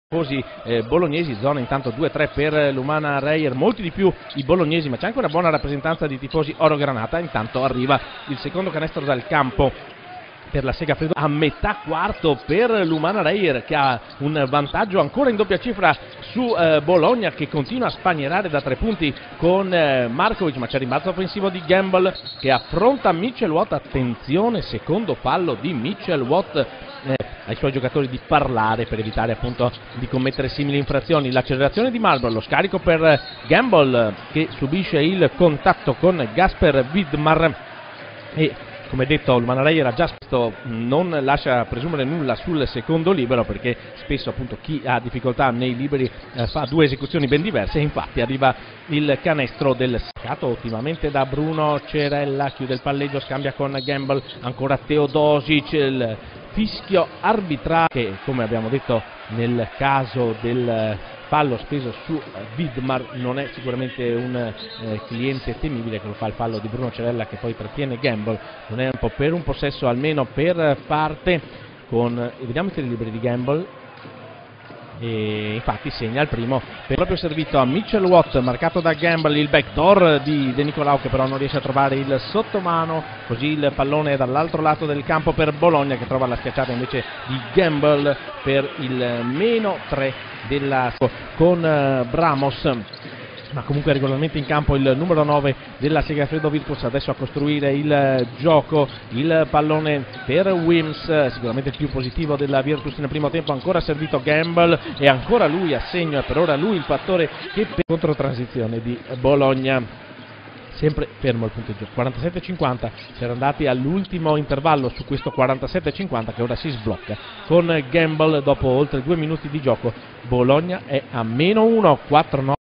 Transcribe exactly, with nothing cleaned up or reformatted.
Tifosi eh, bolognesi, zona intanto due tre per l'Umana Reyer, molti di più i bolognesi, ma c'è anche una buona rappresentanza di tifosi orogranata. Intanto arriva il secondo canestro dal campo per la Segafredo a metà quarto per l'Umana Reyer, che ha un vantaggio ancora in doppia cifra su eh, Bologna, che continua a spagnerare da tre punti con eh, Markovic, ma c'è rimbalzo offensivo di Gamble che affronta Mitchell Watt. Attenzione, secondo fallo di Mitchell Watt, eh, ai suoi giocatori di parlare per evitare appunto di commettere simili infrazioni. L'accelerazione di Marlborough, lo scarico per Gamble che subisce il contatto con Gasper Widmar e, come detto, il Umana Reyer ha già visto, non lascia presumere nulla sul secondo libero, perché spesso appunto chi ha difficoltà nei liberi eh, fa due esecuzioni ben diverse, e infatti arriva il canestro del saccato ottimamente da Bruno Cerella, chiude il palleggio, scambia con Gamble, ancora Teodosic, il fischio arbitrale che, come abbiamo detto nel caso del fallo speso su Widmar, non è sicuramente un eh, cliente temibile, che lo fa il fallo di Bruno Cerella che poi trattiene Gamble. Non è un po' per un possesso almeno per parte, con vediamo i tiri liberi di Gamble, e infatti segna il primo per proprio servito a Mitchell Watt, marcato da Gamble. Il backdoor di De Nicolau, che però non riesce a trovare il sottomano, così il pallone dall'altro lato del campo per Bologna, che trova la schiacciata invece di Gamble per il meno tre della con Bramos. Ma comunque regolarmente in campo il numero nove della Segafredo Virtus, adesso a costruire il gioco. Il pallone per Wims, sicuramente il più positivo della Virtus nel primo tempo, ancora servito Gamble e ancora lui a segno, e per ora lui il fattore che per controtransizione di Bologna. Sempre fermo il punteggio, quarantasette cinquanta, si era andati all'ultimo intervallo su questo quarantasette cinquanta che ora si sblocca con Gamble dopo oltre due minuti di gioco. Bologna è a meno uno, quattro nove.